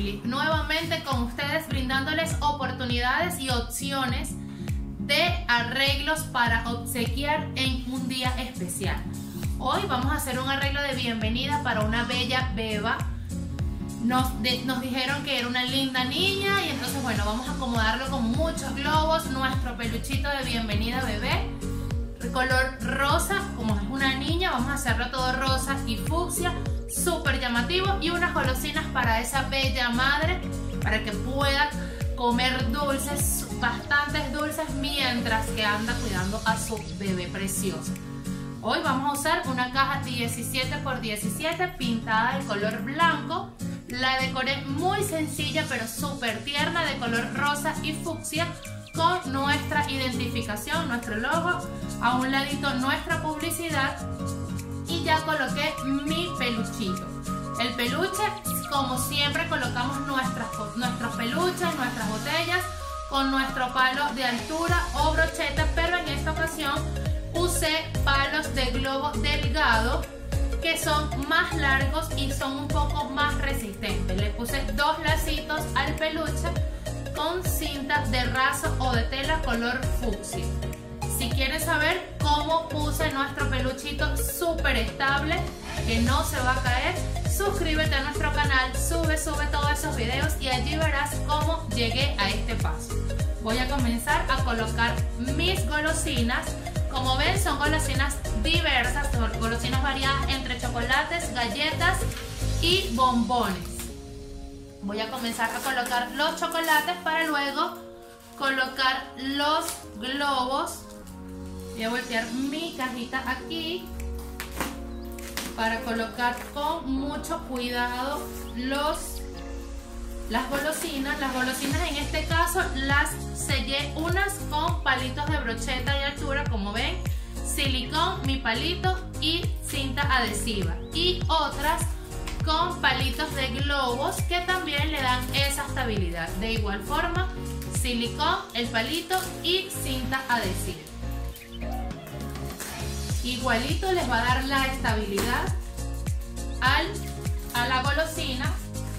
Family, nuevamente con ustedes brindándoles oportunidades y opciones de arreglos para obsequiar en un día especial. Hoy vamos a hacer un arreglo de bienvenida para una bella beba. Nos dijeron que era una linda niña y entonces bueno, vamos a acomodarlo con muchos globos, nuestro peluchito de bienvenida bebé, color rosa. Como es una niña, vamos a hacerlo todo rosa y fucsia, súper llamativo, y unas golosinas para esa bella madre para que pueda comer dulces, bastantes dulces, mientras que anda cuidando a su bebé precioso. Hoy vamos a usar una caja 17 x 17 pintada de color blanco. La decoré muy sencilla pero súper tierna, de color rosa y fucsia, con nuestra identificación, nuestro logo, a un ladito nuestra publicidad, y ya coloqué mi peluchito. El peluche, como siempre, colocamos nuestros peluches, nuestras botellas con nuestro palo de altura o brocheta, pero en esta ocasión usé palos de globo delgado que son más largos y son un poco más resistentes. Le puse 2 lacitos al peluche con cinta de raso o de tela color fucsia. Si quieren saber cómo puse nuestro peluchito súper estable, que no se va a caer, suscríbete a nuestro canal, sube todos esos videos y allí verás cómo llegué a este paso. Voy a comenzar a colocar mis golosinas. Como ven, son golosinas diversas, son golosinas variadas entre chocolates, galletas y bombones. Voy a comenzar a colocar los chocolates para luego colocar los globos. Voy a voltear mi cajita aquí para colocar con mucho cuidado las golosinas. Las golosinas en este caso las sellé, unas con palitos de brocheta de altura, como ven, silicón, mi palito y cinta adhesiva, y otras con palitos de globos que también le dan esa estabilidad. De igual forma, silicón, el palito y cinta adhesiva. Igualito les va a dar la estabilidad a la golosina.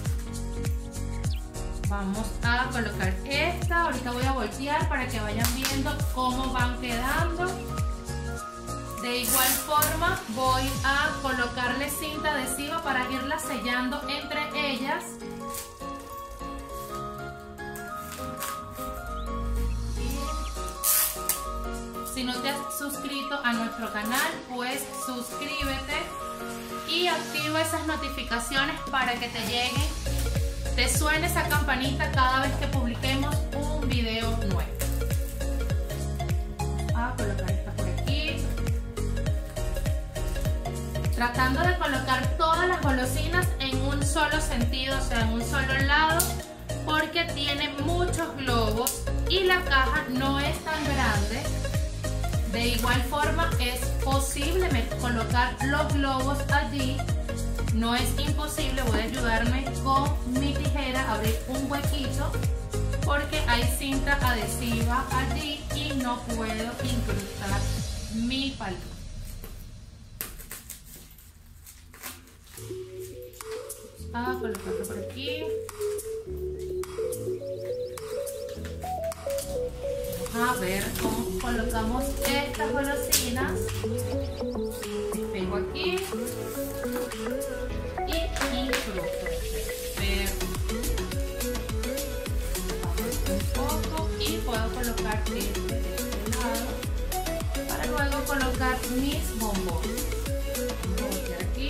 Vamos a colocar esta, ahorita voy a voltear para que vayan viendo cómo van quedando. De igual forma voy a colocarle cinta adhesiva para irla sellando entre ellas. Si no te has suscrito a nuestro canal, pues suscríbete y activa esas notificaciones para que te lleguen, te suene esa campanita cada vez que publiquemos un video nuevo. A colocar esta por aquí, tratando de colocar todas las golosinas en un solo sentido, o sea, en un solo lado, porque tiene muchos globos y la caja no es tan grande. De igual forma es posible colocar los globos allí, no es imposible. Voy a ayudarme con mi tijera a abrir un huequito porque hay cinta adhesiva allí y no puedo incrustar mi palito. A colocarlo por aquí. A ver cómo colocamos estas golosinas. Pego aquí y incrusto. Un poco y puedo colocar este de este lado para luego colocar mis bombones. Voy a voltear aquí.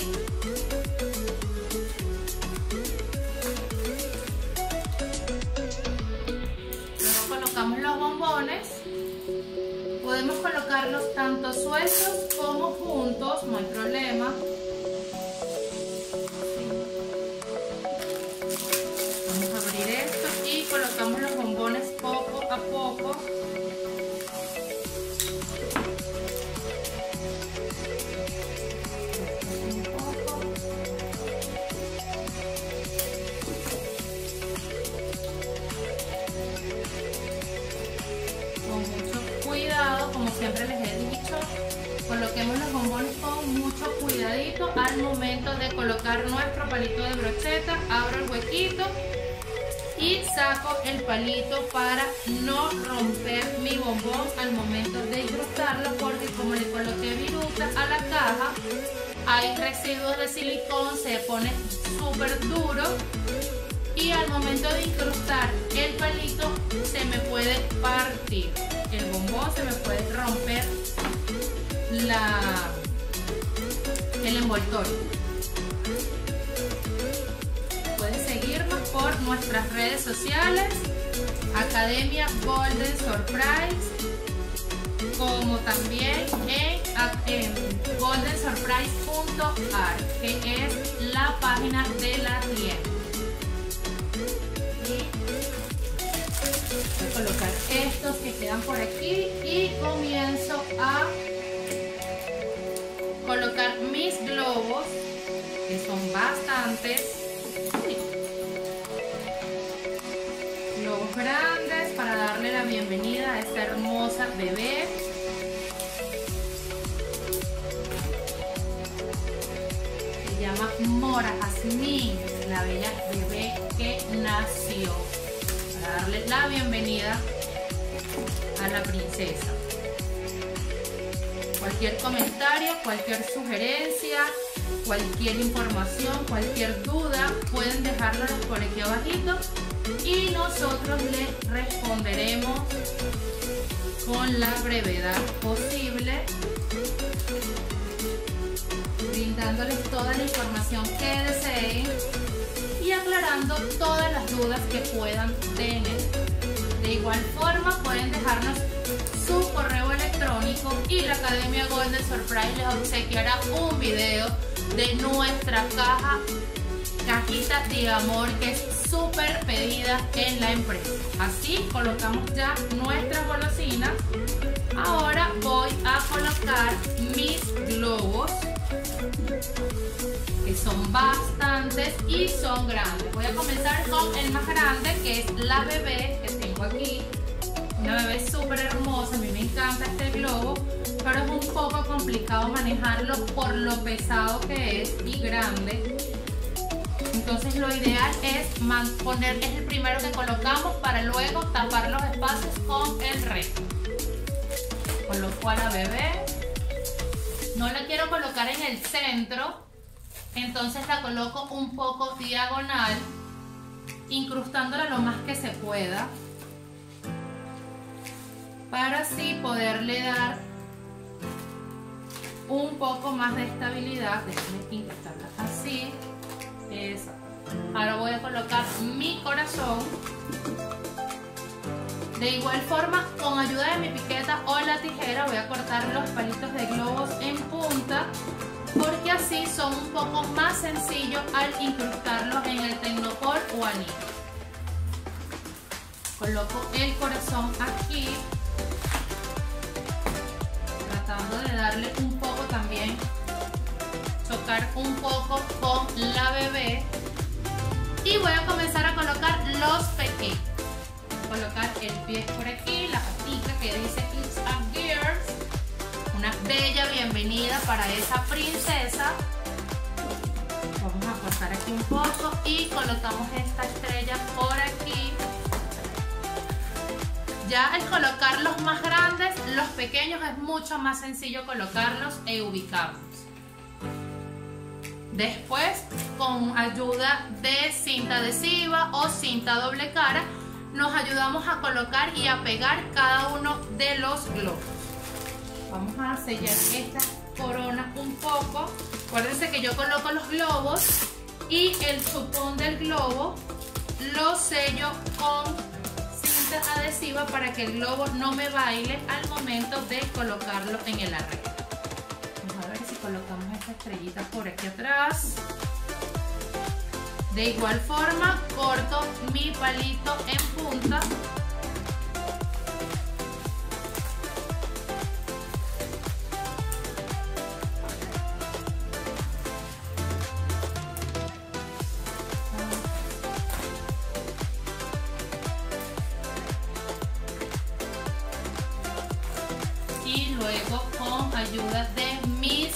Luego colocamos los bombones. Podemos colocarlos tanto sueltos como juntos, no hay problema. Vamos a abrir esto y colocamos los bombones poco a poco. Siempre les he dicho, coloquemos los bombones con mucho cuidadito al momento de colocar nuestro palito de brocheta. Abro el huequito y saco el palito para no romper mi bombón al momento de incrustarlo, porque como le coloqué viruta a la caja, hay residuos de silicón, se pone súper duro y al momento de incrustar el palito se me puede partir el bombón, se me puede romper el envoltorio. Puedes seguirnos por nuestras redes sociales, Academia Golden Surprise, como también en goldensurprise.art, que es la página de la tienda. Voy a colocar estos que quedan por aquí y comienzo a colocar mis globos, que son bastantes. Globos grandes para darle la bienvenida a esta hermosa bebé. Se llama Mora Jazmín, la bella bebé que nació. Para darle la bienvenida a la princesa. Cualquier comentario, cualquier sugerencia, cualquier información, cualquier duda, pueden dejárnoslas por aquí abajito y nosotros les responderemos con la brevedad posible, brindándoles toda la información que deseen y aclarando todas las dudas que puedan tener. De igual forma pueden dejarnos su correo electrónico y la Academia Golden Surprise les obsequiará un video de nuestra cajita de amor, que es súper pedida en la empresa. Así colocamos ya nuestras golosinas. Ahora voy a colocar mis globos, que son bastantes y son grandes. Voy a comenzar con el más grande, que es la bebé que tengo aquí. Una bebé súper hermosa, a mí me encanta este globo, pero es un poco complicado manejarlo por lo pesado que es y grande. Entonces lo ideal es es el primero que colocamos para luego tapar los espacios con el resto. Coloco a la bebé. No la quiero colocar en el centro, entonces la coloco un poco diagonal, incrustándola lo más que se pueda, para así poderle dar un poco más de estabilidad. Déjenme incrustarla así. Eso. Ahora voy a colocar mi corazón. De igual forma, con ayuda de mi piqueta o la tijera, voy a cortar los palitos de globos en punta, porque así son un poco más sencillos al incrustarlos en el tecnopor o anillo. Coloco el corazón aquí, tratando de darle un poco también, chocar un poco con la bebé, y voy a comenzar a colocar los pequeños. Colocar el pie por aquí, la patita que dice It's a Girls, una bella bienvenida para esa princesa. Vamos a cortar aquí un poco y colocamos esta estrella por aquí. Ya al colocar los más grandes, los pequeños es mucho más sencillo colocarlos e ubicarlos. Después, con ayuda de cinta adhesiva o cinta doble cara, nos ayudamos a colocar y a pegar cada uno de los globos. Vamos a sellar esta corona un poco. Acuérdense que yo coloco los globos y el chupón del globo lo sello con cinta adhesiva para que el globo no me baile al momento de colocarlo en el arreglo. Vamos a ver si colocamos esta estrellita por aquí atrás. De igual forma, corto mi palito en punta. Y luego, con ayuda de mis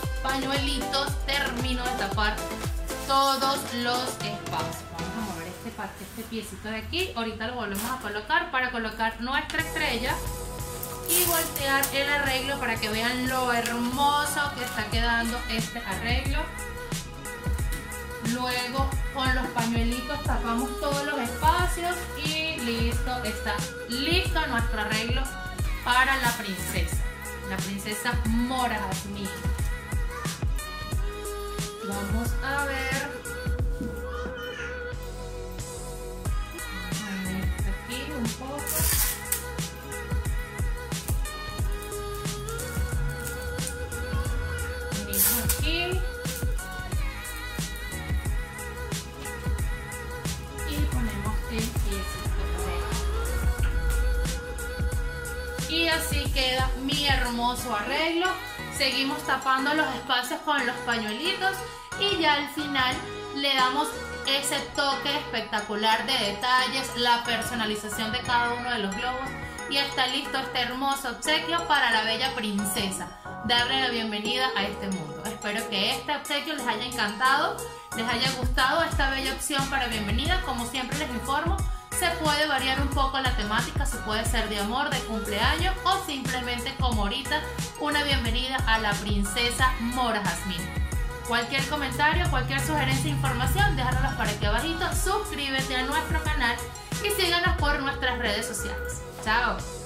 pañuelitos, termino de tapar todos los espacios. Vamos a mover este este piecito de aquí. Ahorita lo volvemos a colocar para colocar nuestra estrella y voltear el arreglo para que vean lo hermoso que está quedando este arreglo. Luego con los pañuelitos tapamos todos los espacios y listo, está listo nuestro arreglo para la princesa Mora Jazmín. Vamos a ver. Aquí un poco. Venimos aquí. Y ponemos el piecito. Y así queda mi hermoso arreglo. Seguimos tapando los espacios con los pañuelitos y ya al final le damos ese toque espectacular de detalles, la personalización de cada uno de los globos y está listo este hermoso obsequio para la bella princesa. Darle la bienvenida a este mundo. Espero que este obsequio les haya encantado, les haya gustado esta bella opción para bienvenida. Como siempre les informo, se puede variar un poco la temática, se puede ser de amor, de cumpleaños o simplemente como ahorita una bienvenida a la princesa Mora Jazmín. Cualquier comentario, cualquier sugerencia e información, déjanos por aquí abajito, suscríbete a nuestro canal y síganos por nuestras redes sociales. Chao.